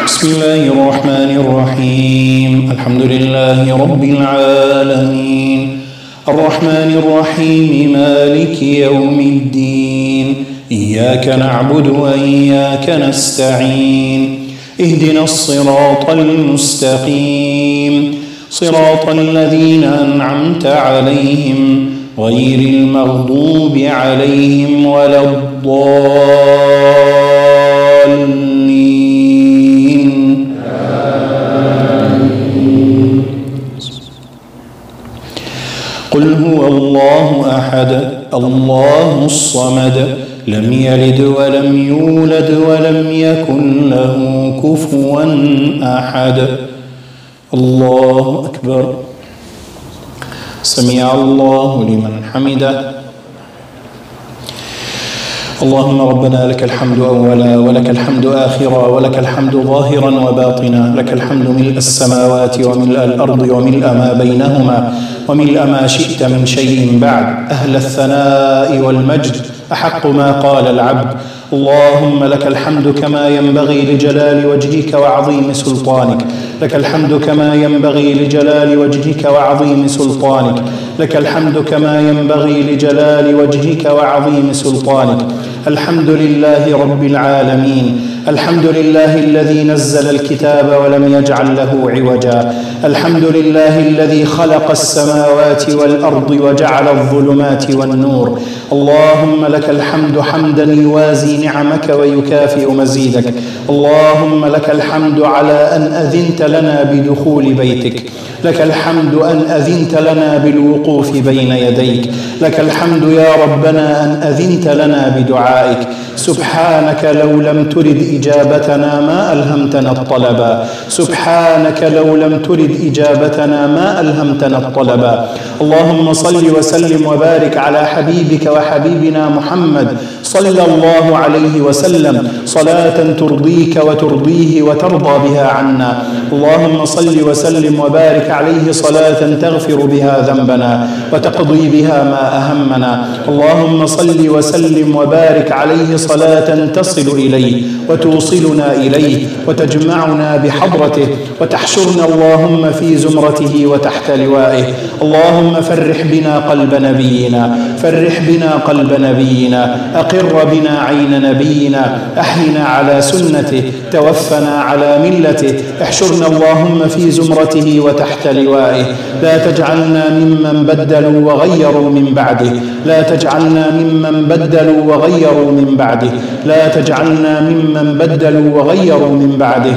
بسم الله الرحمن الرحيم. الحمد لله رب العالمين الرحمن الرحيم مالك يوم الدين إياك نعبد وإياك نستعين اهدنا الصراط المستقيم صراط الذين أنعمت عليهم غير المغضوب عليهم ولا الضالين. قل هو الله أحد الله الصمد لم يلد ولم يولد ولم يكن له كفوا أحد. الله أكبر. سمع الله لمن حمده. اللهم ربنا لك الحمد أولا ولك الحمد آخرا ولك الحمد ظاهرا وباطنا، لك الحمد ملء السماوات وملء الأرض وملء ما بينهما وملء ما شئت من شيء بعد. أهل الثناء والمجد أحق ما قال العبد. اللهم لك الحمد كما ينبغي لجلال وجهك وعظيم سلطانك، لك الحمد كما ينبغي لجلال وجهك وعظيم سلطانك، لك الحمد كما ينبغي لجلال وجهك وعظيم سلطانك. الحمد لله رب العالمين، الحمد لله الذي نزل الكتاب ولم يجعل له عوجا، الحمد لله الذي خلق السماوات والأرض وجعل الظلمات والنور. اللهم لك الحمد حمدا يوازي نعمك ويكافئ مزيدك. اللهم لك الحمد على أن أذنت لنا بدخول بيتك، لك الحمد أن أذنت لنا بالوقوف بين يديك، لك الحمد يا ربنا أن أذنت لنا بدعائك. سبحانك لو لم ترد إجابتنا ما ألهمتنا الطلبا، سبحانك لو لم ترد إجابتنا ما ألهمتنا الطلبا. اللهم صل وسلم وبارك على حبيبك وحبيبنا محمد صلى الله عليه وسلم صلاة ترضيك وترضيه وترضى بها عنا. اللهم صل وسلم وبارك عليه صلاة تغفر بها ذنبنا وتقضي بها ما أهمنا. اللهم صل وسلم وبارك عليه صلاة تصل إليه وتوصلنا إليه وتجمعنا بحضرته وتحشرنا اللهم في زمرته وتحت لوائه. اللهم فرح بنا قلب نبينا، فرح بنا قلب نبينا، أقر بنا عين نبينا، أحينا على سنته، توفنا على ملته، احشرنا اللهم في زمرته وتحت لوائه. لا تجعلنا ممن بدلوا وغيروا من بعده، لا تجعلنا ممن بدلوا وغيروا من بعده، لا تجعلنا ممن بدلوا وغيروا من بعده.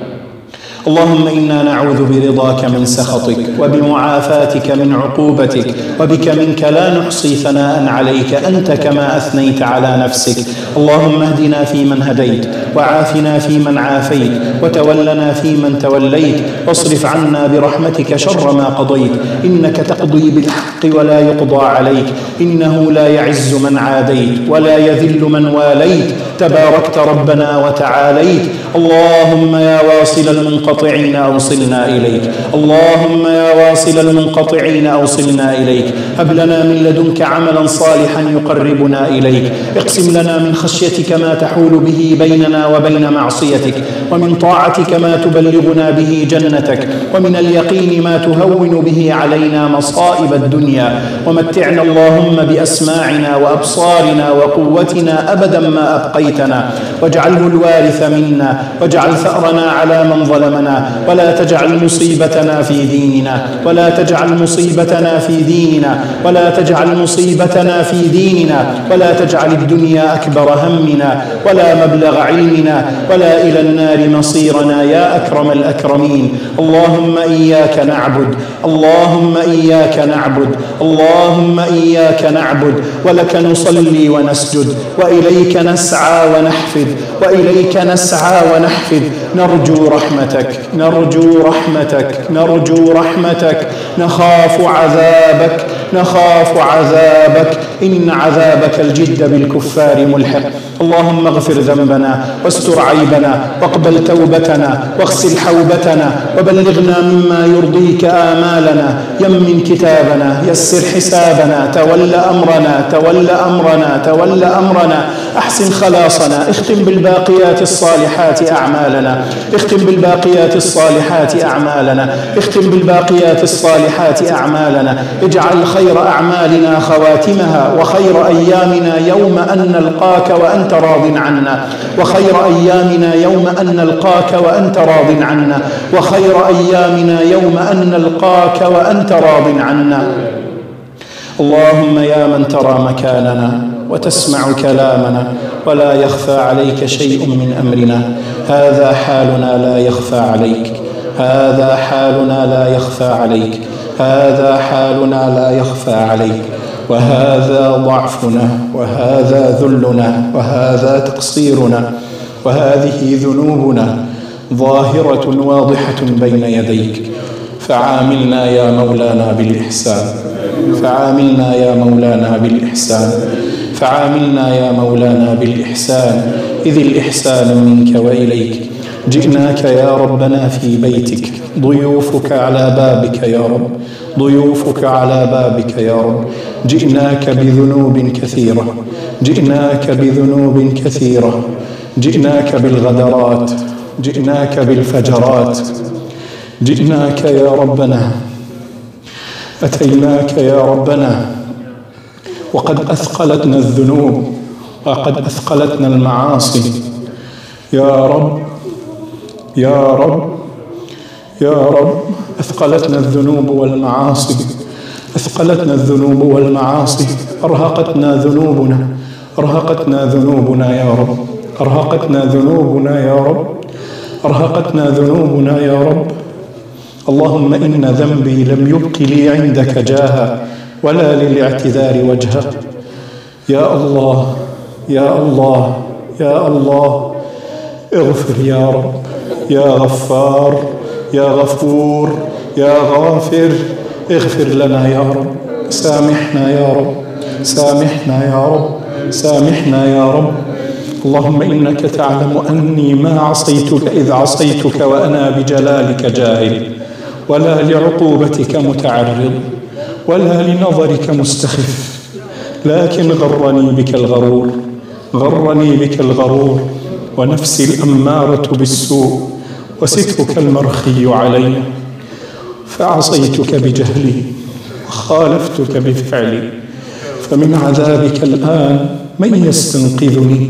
اللهم إنا نعوذ برضاك من سخطك وبمعافاتك من عقوبتك، وبك منك لا نحصي ثناء عليك أنت كما أثنيت على نفسك. اللهم اهدنا فيمن هديت، وعافنا فيمن عافيت، وتولنا فيمن توليت، واصرف عنا برحمتك شر ما قضيت. إنك تقضي بالحق ولا يقضى عليك، إنه لا يعز من عاديت ولا يذل من واليت، تباركت ربنا وتعاليت. اللهم يا واصل المنقطعين أوصلنا إليك، اللهم يا واصل المنقطعين أوصلنا إليك. هب لنا من لدنك عملا صالحا يقربنا إليك، اقسم لنا من خشيتك ما تحول به بيننا وبين معصيتك، ومن طاعتك ما تبلغنا به جنتك، ومن اليقين ما تهون به علينا مصائب الدنيا. ومتعنا اللهم بأسماعنا وأبصارنا وقوتنا أبدا ما أبقيتنا، واجعله الوارث منا، واجعل ثأرنا على من ظلمنا، ولا تجعل مصيبتنا في ديننا، ولا تجعل مصيبتنا في ديننا، ولا تجعل مصيبتنا في ديننا، ولا تجعل الدنيا أكبر همنا ولا مبلغ علمنا ولا إلى النار مصيرنا يا أكرم الأكرمين. اللهم إياك نعبد، اللهم إياك نعبد، اللهم إياك نعبد، ولك نصلي ونسجد، وإليك نسعى ونحفد، وإليك نسعى ونحفد. نرجو رحمتك، نرجو رحمتك، نرجو رحمتك، نخاف عذابك، نخاف عذابك، إن عذابك الجد بالكفار ملحق. اللهم اغفر ذنبنا واستر عيبنا واقبل توبتنا واغسل حوبتنا وبلغنا مما يرضيك آمالنا. يمن كتابنا، يسر حسابنا، تول أمرنا، تول أمرنا، تول أمرنا. أحسن خلاصنا، اختم بالباقيات الصالحات أعمالنا، اختم بالباقيات الصالحات أعمالنا، اختم بالباقيات الصالحات أعمالنا. اجعل خير أعمالنا خواتمها، وخير أيامنا يوم أن نلقاك وأنت راض عنا، وخير أيامنا يوم أن نلقاك وأنت راض عنا، وخير أيامنا يوم أن نلقاك وأنت راض عنا. اللهم يا من ترى مكاننا وتسمع كلامنا ولا يخفى عليك شيء من أمرنا، هذا حالنا لا يخفى عليك، هذا حالنا لا يخفى عليك، هذا حالنا لا يخفى عليك، وهذا ضعفنا، وهذا ذلنا، وهذا تقصيرنا، وهذه ذنوبنا ظاهرة واضحة بين يديك، فعاملنا يا مولانا بالإحسان، فعاملنا يا مولانا بالإحسان، فعاملنا يا مولانا بالإحسان، إذ الإحسان منك وإليك. جئناك يا ربنا في بيتك، ضيوفك على بابك يا رب، ضيوفك على بابك يا رب. جئناك بذنوب كثيرة، جئناك بذنوب كثيرة، جئناك بالغدرات، جئناك بالفجرات، جئناك يا ربنا، أتيناك يا ربنا وقد أثقلتنا الذنوب، وقد أثقلتنا المعاصي. يا رب يا رب يا رب، أثقلتنا الذنوب والمعاصي، أثقلتنا الذنوب والمعاصي، أرهقتنا ذنوبنا، أرهقتنا ذنوبنا يا رب، أرهقتنا ذنوبنا يا رب، أرهقتنا ذنوبنا يا رب. اللهم إن ذنبي لم يبق لي عندك جاها ولا للاعتذار وجها. يا الله يا الله يا الله، اغفر يا رب، يا غفار، يا غفور، يا غافر، اغفر لنا يا رب، سامحنا يا رب، سامحنا يا رب، سامحنا يا رب. اللهم إنك تعلم أني ما عصيتك إذ عصيتك وأنا بجلالك جاهل، ولا لعقوبتك متعرض، ولا لنظرك مستخف، لكن غرني بك الغرور، غرني بك الغرور، ونفسي الأمارة بالسوء، وسترك المرخي علي، فعصيتك بجهلي وخالفتك بفعلي. فمن عذابك الآن من يستنقذني،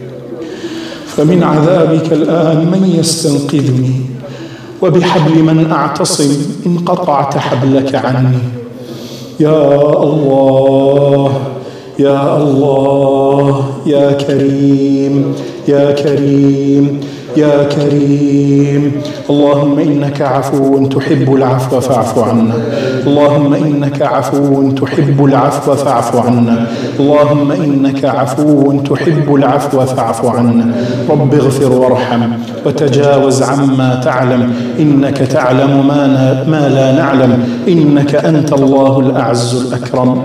فمن عذابك الآن من يستنقذني، وبحبل من أعتصم إن قطعت حبلك عني. يا الله يا الله يا كريم يا كريم يا كريم. اللهم إنك عفو تحب العفو فاعف عنا، اللهم إنك عفو تحب العفو فاعف عنا، اللهم إنك عفو تحب العفو فاعف عنا. رب اغفر وارحم وتجاوز عما تعلم، إنك تعلم ما لا نعلم، إنك أنت الله الأعز الأكرم.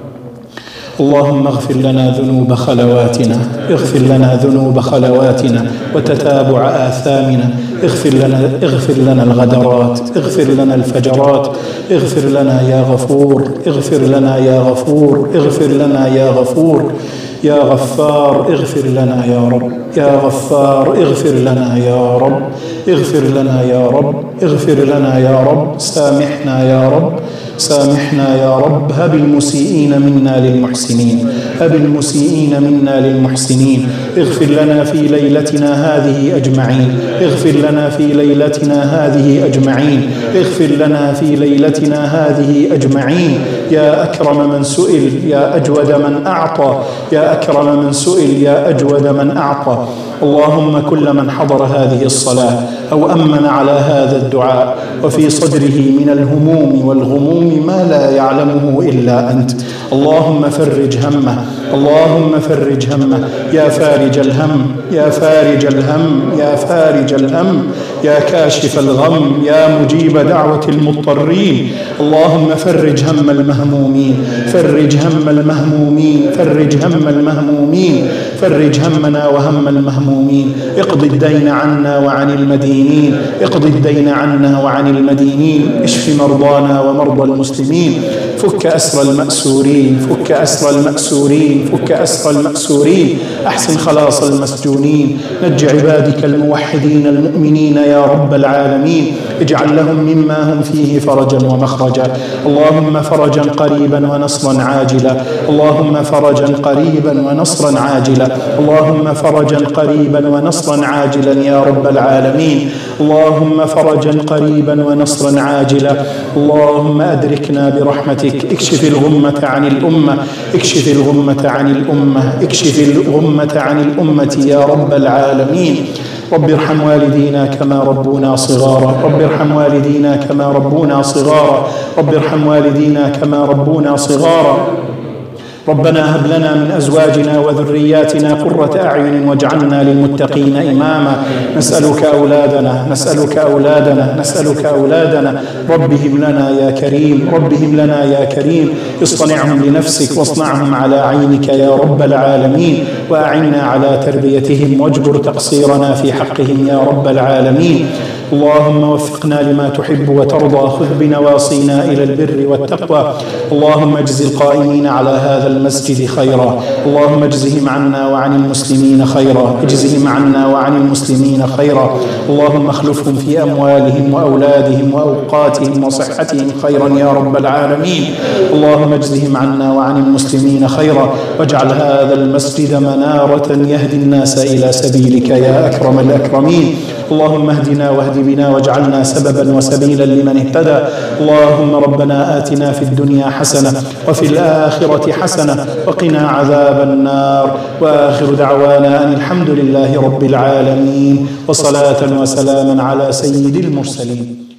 اللهم اغفر لنا ذنوب خلواتنا، اغفر لنا ذنوب خلواتنا وتتابع آثامنا، اغفر لنا الغدرات، اغفر لنا الفجرات، اغفر لنا يا غفور، اغفر لنا يا غفور، اغفر لنا يا غفور، يا غفار اغفر لنا يا رب، يا غفار اغفر لنا يا رب، اغفر لنا يا رب، اغفر لنا يا رب. سامحنا يا رب، سامحنا يا رب. هب المسيئين منا للمحسنين، هب المسيئين منا للمحسنين. اغفر لنا في ليلتنا هذه أجمعين، اغفر لنا في ليلتنا هذه أجمعين، اغفر لنا في ليلتنا هذه أجمعين. يا أكرم من سئل، يا أجود من أعطى، يا أكرم من سئل، يا أجود من أعطى. اللهم كل من حضر هذه الصلاة أو أمن على هذا الدعاء وفي صدره من الهموم والغموم ما لا يعلمه إلا أنت، اللهم فرج همه، اللهم فرج همه. يا فارج الهم، يا فارج الهم، يا فارج الهم، يا كاشف الغم، يا مجيب دعوة المضطرين. اللهم فرج هم المهمومين، فرج هم المهمومين، فرج هم المهمومين، فرج همنا وهم المهمومين، اقض الدين عنا وعن المدينين، اقض الدين عنا وعن المدينين، اشف مرضانا ومرضى المسلمين، فك أسر المأسورين، فك أسر المأسورين، فك أسر المأسورين، أحسن خلاص المسجونين، نج عبادك الموحدين المؤمنين يا رب العالمين، اجعل لهم مما هم فيه فرجا ومخرجا. اللهم فرجا قريبا ونصرا عاجلا، اللهم فرجا قريبا ونصرا عاجلا، اللهم فرجا قريبا ونصرا عاجلا يا رب العالمين، اللهم فرجا قريبا ونصرا عاجلا. اللهم أدركنا برحمتك، اكشف الغمة عن الأمة، اكشف الغمة عن الأمة، اكشف الغمة عن الأمة يا رب العالمين. رب ارحم والدينا كما ربونا صغارا، رب ارحم والدينا كما ربونا صغارا، رب ارحم والدينا كما ربونا صغارا. ربنا هب لنا من أزواجنا وذرياتنا قرة أعين واجعلنا للمتقين إماما. نسألك أولادنا، نسألك أولادنا، نسألك أولادنا، رب هب لنا يا كريم، رب هب لنا يا كريم، اصطنعهم لنفسك واصنعهم على عينك يا رب العالمين، وأعنا على تربيتهم واجبر تقصيرنا في حقهم يا رب العالمين. اللهم وفقنا لما تحب وترضى، خذ بنواصينا إلى البر والتقوى. اللهم اجز القائمين على هذا المسجد خيرا، اللهم اجزهم عنا وعن المسلمين خيرا، اجزهم عنا وعن المسلمين خيرا. اللهم اخلفهم في أموالهم وأولادهم وأوقاتهم وصحتهم خيرا يا رب العالمين. اللهم اجزهم عنا وعن المسلمين خيرا، واجعل هذا المسجد منارة يهدي الناس إلى سبيلك يا أكرم الأكرمين. اللهم اهدنا واهد بنا واجعلنا سببا وسبيلا لمن اهتدى. اللهم ربنا آتنا في الدنيا حسنة وفي الآخرة حسنة وقنا عذاب النار. وآخر دعوانا أن الحمد لله رب العالمين، وصلاة وسلاما على سيد المرسلين.